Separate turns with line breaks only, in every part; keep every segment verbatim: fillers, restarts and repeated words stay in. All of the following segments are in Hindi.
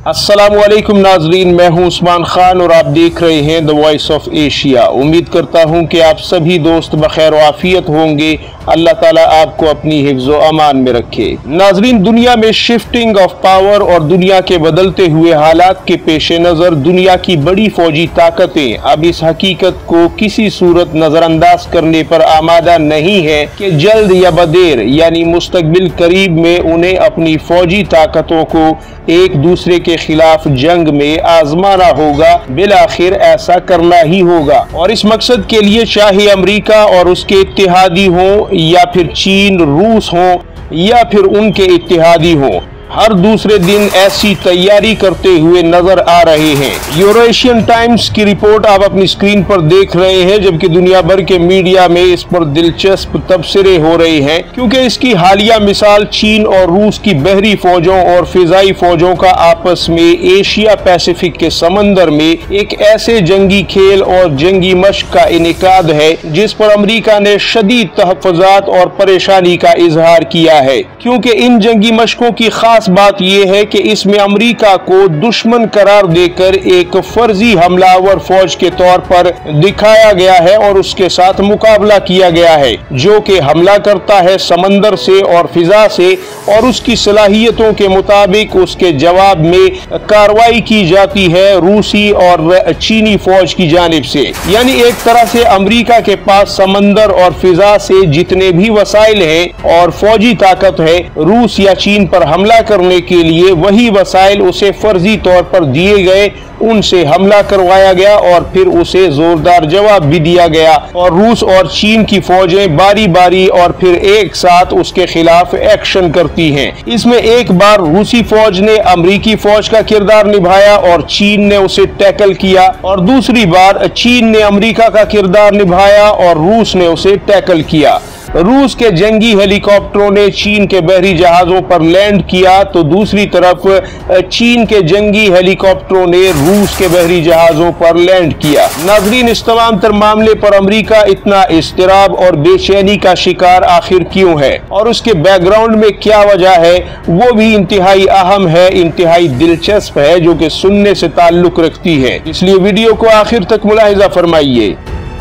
अस्सलामुअलैकुम नाजरीन, मैं हूं उस्मान खान और आप देख रहे हैं द वॉइस ऑफ एशिया। उम्मीद करता हूं कि आप सभी दोस्त बखैर आफियत होंगे। अल्लाह ताला आपको अपनी हिफ्ज़ व अमान में रखे। नाजरीन, दुनिया में शिफ्टिंग ऑफ पावर और दुनिया के बदलते हुए हालात के पेश नज़र दुनिया की बड़ी फौजी ताकतें अब इस हकीकत को किसी सूरत नज़रअंदाज करने पर आमादा नहीं है कि जल्द या बदेर यानी मुस्तकबिल करीब में उन्हें अपनी फौजी ताकतों को एक दूसरे के खिलाफ जंग में आजमाना होगा। बिलाखिर ऐसा करना ही होगा और इस मकसद के लिए चाहे अमेरिका और उसके इत्तेहादी हों या फिर चीन, रूस हों या फिर उनके इत्तेहादी हों, हर दूसरे दिन ऐसी तैयारी करते हुए नजर आ रहे हैं। यूरेशियन टाइम्स की रिपोर्ट आप अपनी स्क्रीन पर देख रहे हैं, जबकि दुनिया भर के मीडिया में इस पर दिलचस्प तबसरे हो रहे हैं क्योंकि इसकी हालिया मिसाल चीन और रूस की बहरी फौजों और फिजाई फौजों का आपस में एशिया पैसिफिक के समंदर में एक ऐसे जंगी खेल और जंगी मश्क का इनेकाद है जिस पर अमरीका ने शदीद तहफ़्फ़ुज़ात और परेशानी का इजहार किया है, क्योंकि इन जंगी मश्कों की खास बात यह है कि इसमें अमेरिका को दुश्मन करार देकर एक फर्जी हमलावर फौज के तौर पर दिखाया गया है और उसके साथ मुकाबला किया गया है, जो कि हमला करता है समंदर से और फिजा से और उसकी सलाहियतों के मुताबिक उसके जवाब में कार्रवाई की जाती है रूसी और चीनी फौज की जानिब से। यानी एक तरह से अमेरिका के पास समंदर और फिजा से जितने भी वसाइल हैं और फौजी ताकत है, रूस या चीन पर हमला करने के लिए वही वसाइल उसे फर्जी तौर पर दिए गए, उनसे हमला करवाया गया और फिर उसे जोरदार जवाब भी दिया गया और रूस और चीन की फौजें बारी बारी और फिर एक साथ उसके खिलाफ एक्शन करती हैं। इसमें एक बार रूसी फौज ने अमरीकी फौज का किरदार निभाया और चीन ने उसे टैकल किया, और दूसरी बार चीन ने अमरीका का किरदार निभाया और रूस ने उसे टैकल किया। रूस के जंगी हेलीकॉप्टरों ने चीन के बहरी जहाजों पर लैंड किया तो दूसरी तरफ चीन के जंगी हेलीकॉप्टरों ने रूस के बहरी जहाजों पर लैंड किया। नाजरीन, इस तमाम तर मामले पर अमेरिका इतना इस्तिराब और बेचैनी का शिकार आखिर क्यों है और उसके बैकग्राउंड में क्या वजह है, वो भी इंतहाई अहम है, इंतहाई दिलचस्प है, जो कि सुनने से ताल्लुक रखती है। इसलिए वीडियो को आखिर तक मुलाहिजा फरमाइए।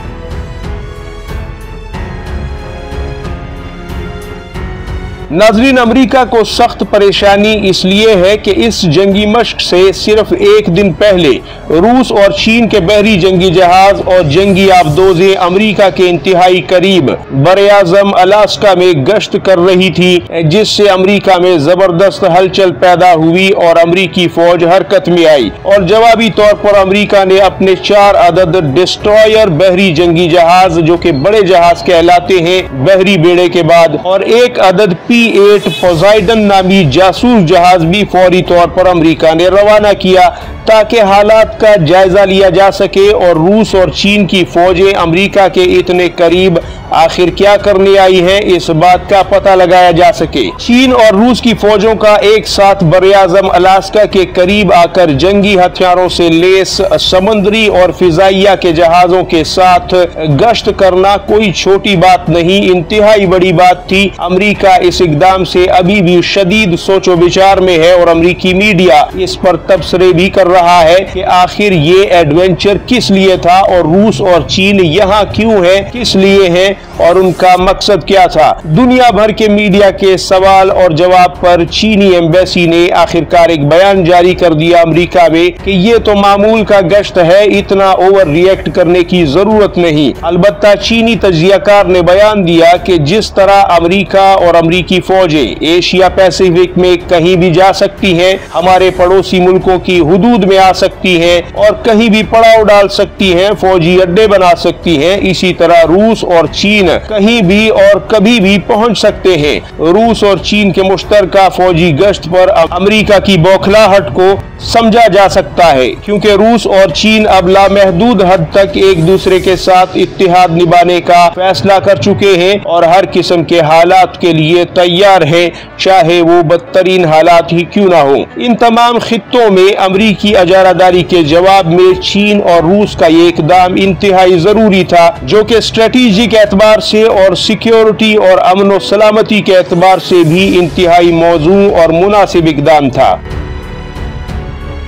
नाजरीन, अमेरिका को सख्त परेशानी इसलिए है कि इस जंगी मश्क से सिर्फ एक दिन पहले रूस और चीन के बहरी जंगी जहाज और जंगी आबदोजें अमेरिका के इंतहाई करीब बरे-आज़म अलास्का में गश्त कर रही थी, जिससे अमेरिका में जबरदस्त हलचल पैदा हुई और अमेरिकी फौज हरकत में आई और जवाबी तौर पर अमेरिका ने अपने चार अदद डिस्ट्रॉयर बहरी जंगी जहाज, जो कि बड़े जहाज कहलाते हैं बहरी बेड़े के बाद, और एक अदद पी एट पोसाइडन नामी जासूस जहाज भी फौरी तौर पर अमेरिका ने रवाना किया ताकि हालात का जायजा लिया जा सके और रूस और चीन की फौजें अमेरिका के इतने करीब आखिर क्या करने आई हैं, इस बात का पता लगाया जा सके। चीन और रूस की फौजों का एक साथ बरे-आज़म अलास्का के करीब आकर जंगी हथियारों से लेस समुद्री और फिजाइया के जहाजों के साथ गश्त करना कोई छोटी बात नहीं, इंतहाई बड़ी बात थी। अमेरिका इस इकदाम से अभी भी शदीद सोचो विचार में है और अमेरिकी मीडिया इस पर तबसरे भी कर रहा है कि आखिर ये एडवेंचर किस लिए था और रूस और चीन यहाँ क्यों है, किस लिए है और उनका मकसद क्या था। दुनिया भर के मीडिया के सवाल और जवाब पर चीनी एम्बेसी ने आखिरकार एक बयान जारी कर दिया अमेरिका में कि ये तो मामूल का गश्त है, इतना ओवर रिएक्ट करने की जरूरत नहीं। अलबत्ता चीनी तजियाकार ने बयान दिया कि जिस तरह अमेरिका और अमेरिकी फौजें एशिया पैसिफिक में कहीं भी जा सकती हैं, हमारे पड़ोसी मुल्कों की हुदूद में आ सकती हैं और कहीं भी पड़ाव डाल सकती हैं, फौजी अड्डे बना सकती हैं, इसी तरह रूस और चीन कहीं भी और कभी भी पहुंच सकते हैं। रूस और चीन के मुश्तरका फौजी गश्त पर अमेरिका की बौखलाहट को समझा जा सकता है, क्योंकि रूस और चीन अब लामहदूद हद तक एक दूसरे के साथ इत्तेहाद निभाने का फैसला कर चुके हैं और हर किस्म के हालात के लिए तैयार है, चाहे वो बदतरीन हालात ही क्यों ना हो। इन तमाम खित्तों में अमेरिकी अजारादारी के जवाब में चीन और रूस का ये इकदाम इंतहाई जरूरी था, जो कि स्ट्रेटेजिक एतबार से और सिक्योरिटी और अमन और सलामती के एतबार से भी इंतहाई मौजू और मुनासिब इकदाम था।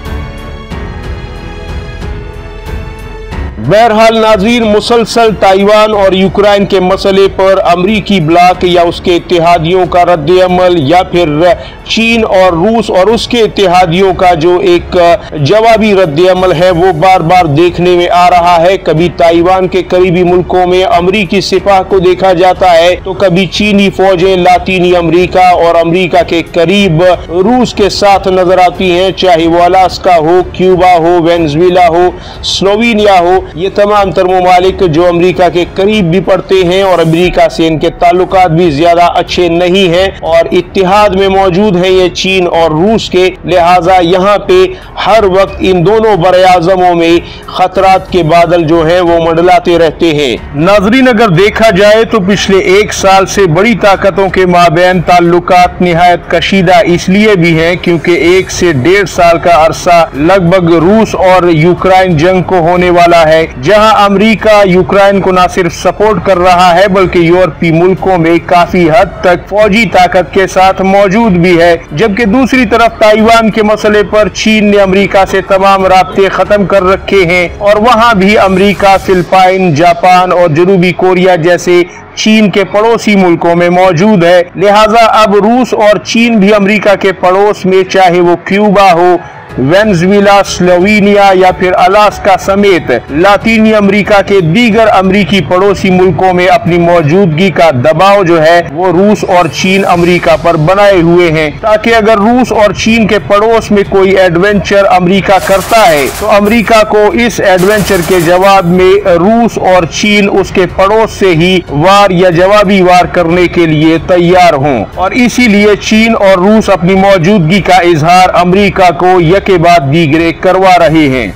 बहरहाल नाज़रीन, मुसलसल ताइवान और यूक्रेन के मसले पर अमरीकी ब्लॉक या उसके इत्तेहादियों का रद्द-ए-अमल या फिर चीन और रूस और उसके इत्तेहादियों का जो एक जवाबी रद्द-ए-अमल है वो बार बार देखने में आ रहा है। कभी ताइवान के करीबी मुल्कों में अमरीकी सिपाह को देखा जाता है तो कभी चीनी फौजें लातीनी अमरीका और अमरीका के करीब रूस के साथ नजर आती हैं, चाहे वो अलास्का हो, क्यूबा हो, वेनेजुएला हो, स्लोवेनिया हो। ये तमाम तर ममालिक जो अमरीका के करीब भी पड़ते हैं और अमरीका से इनके ताल्लुकात भी ज्यादा अच्छे नहीं हैं और इत्तेहाद में मौजूद है ये चीन और रूस के, लिहाजा यहाँ पे हर वक्त इन दोनों बरआज़मों में खतरात के बादल जो है वो मंडलाते रहते हैं। नाज़रीन, अगर देखा जाए तो पिछले एक साल से बड़ी ताकतों के माबैन ताल्लुकात निहायत कशीदा इसलिए भी हैं क्योंकि एक से डेढ़ साल का अरसा लगभग रूस और यूक्रेन जंग को होने वाला है, जहां अमेरिका यूक्रेन को न सिर्फ सपोर्ट कर रहा है बल्कि यूरोपीय मुल्कों में काफी हद तक फौजी ताकत के साथ मौजूद भी है। जबकि दूसरी तरफ ताइवान के मसले पर चीन ने अमेरिका से तमाम राब्ते खत्म कर रखे हैं और वहां भी अमेरिका, फिलिपाइन, जापान और जनूबी कोरिया जैसे चीन के पड़ोसी मुल्कों में मौजूद है। लिहाजा अब रूस और चीन भी अमेरिका के पड़ोस में, चाहे वो क्यूबा हो, वेनेजुएला, स्लोवेनिया या फिर अलास्का समेत लातीनी अमेरिका के दीगर अमेरिकी पड़ोसी मुल्कों में अपनी मौजूदगी का दबाव जो है वो रूस और चीन अमेरिका पर बनाए हुए हैं, ताकि अगर रूस और चीन के पड़ोस में कोई एडवेंचर अमेरिका करता है तो अमेरिका को इस एडवेंचर के जवाब में रूस और चीन उसके पड़ोस से ही वार या जवाबी वार करने के लिए तैयार हों। और इसीलिए चीन और रूस अपनी मौजूदगी का इजहार अमेरिका को के बाद दीगरे करवा रहे हैं।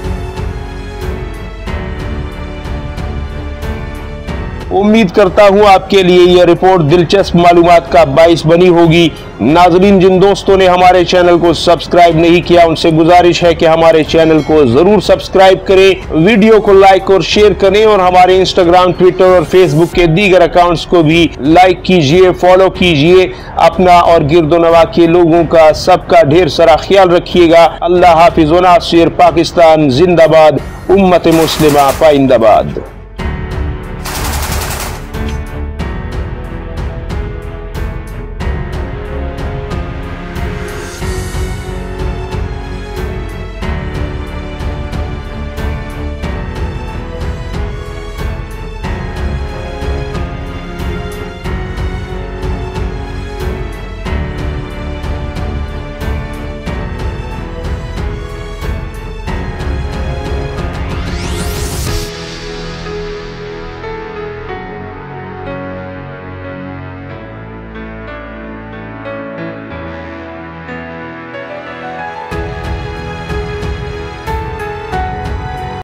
उम्मीद करता हूं आपके लिए यह रिपोर्ट दिलचस्प मालूमात का बाइस बनी होगी। नाजरीन, जिन दोस्तों ने हमारे चैनल को सब्सक्राइब नहीं किया उनसे गुजारिश है कि हमारे चैनल को जरूर सब्सक्राइब करें, वीडियो को लाइक और शेयर करें और हमारे इंस्टाग्राम, ट्विटर और फेसबुक के दीगर अकाउंट्स को भी लाइक कीजिए, फॉलो कीजिए। अपना और गिरदोनवा के लोगों का सबका ढेर सारा ख्याल रखिएगा। अल्लाह हाफिज़ व नासिर। पाकिस्तान जिंदाबाद, उम्मत मुस्लिमा पाइंदाबाद।